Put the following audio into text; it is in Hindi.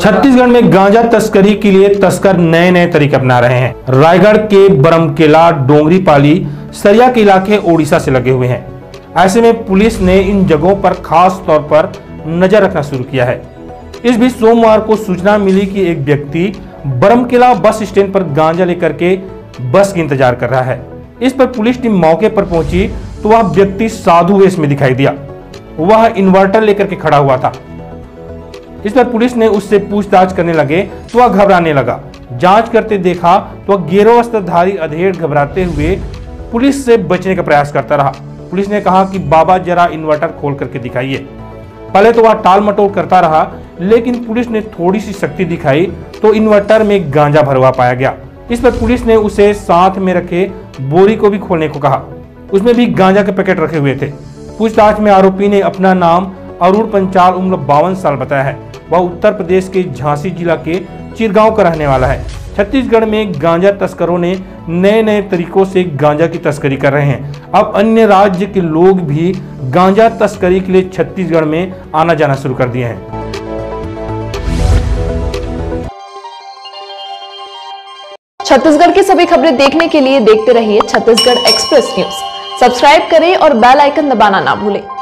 छत्तीसगढ़ में गांजा तस्करी के लिए तस्कर नए नए तरीके अपना रहे हैं। रायगढ़ के बरमकेला, डोंगरीपाली, सरिया के इलाके ओडिशा से लगे हुए हैं। ऐसे में पुलिस ने इन जगहों पर खास तौर पर नजर रखना शुरू किया है। इस बीच सोमवार को सूचना मिली कि एक व्यक्ति बरमकेला बस स्टैंड पर गांजा लेकर के बस की इंतजार कर रहा है। इस पर पुलिस टीम मौके पर पहुंची तो वह व्यक्ति साधु वेश में दिखाई दिया। वह इन्वर्टर लेकर के खड़ा हुआ था। इस पर पुलिस ने उससे पूछताछ करने लगे तो वह घबराने लगा। जांच करते देखा तो वह गेरो वस्त्रधारी अधेड़ घबराते हुए पुलिस से बचने का प्रयास करता रहा। पुलिस ने कहा कि बाबा जरा इन्वर्टर खोल करके दिखाइए। पहले तो वह टाल मटोल करता रहा, लेकिन पुलिस ने थोड़ी सी शक्ति दिखाई तो इन्वर्टर में गांजा भरा हुआ पाया गया। इस पर पुलिस ने उसे साथ में रखे बोरी को भी खोलने को कहा। उसमें भी गांजा के पैकेट रखे हुए थे। पूछताछ में आरोपी ने अपना नाम अरुण पंचाल उम्र 52 साल बताया है। वह उत्तर प्रदेश के झांसी जिला के चिरगांव का रहने वाला है। छत्तीसगढ़ में गांजा तस्करों ने नए नए तरीकों से गांजा की तस्करी कर रहे हैं। अब अन्य राज्य के लोग भी गांजा तस्करी के लिए छत्तीसगढ़ में आना जाना शुरू कर दिए हैं। छत्तीसगढ़ की सभी खबरें देखने के लिए देखते रहिए छत्तीसगढ़ एक्सप्रेस न्यूज। सब्सक्राइब करें और बेल आइकन दबाना ना भूलें।